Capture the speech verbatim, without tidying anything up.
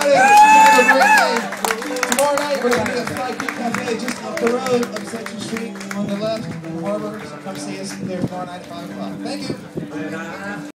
everybody. Have a great day. Tomorrow night, we're going to be at Fly Creek Cafe just up the road of Central Street on the left, Harbor. So come see us there tomorrow night at five o'clock. Thank you.